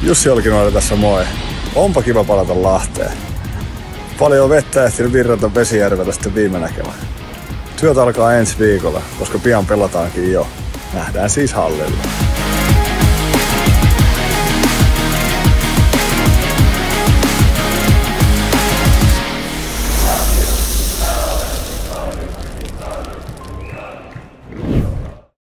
Jussi Olkinuori tässä moi. Onpa kiva palata Lahteen. Paljon vettä ehtinyt virrata Vesijärvellä sitten viime näkemään. Työt alkaa ensi viikolla, koska pian pelataankin jo. Nähdään siis hallilla.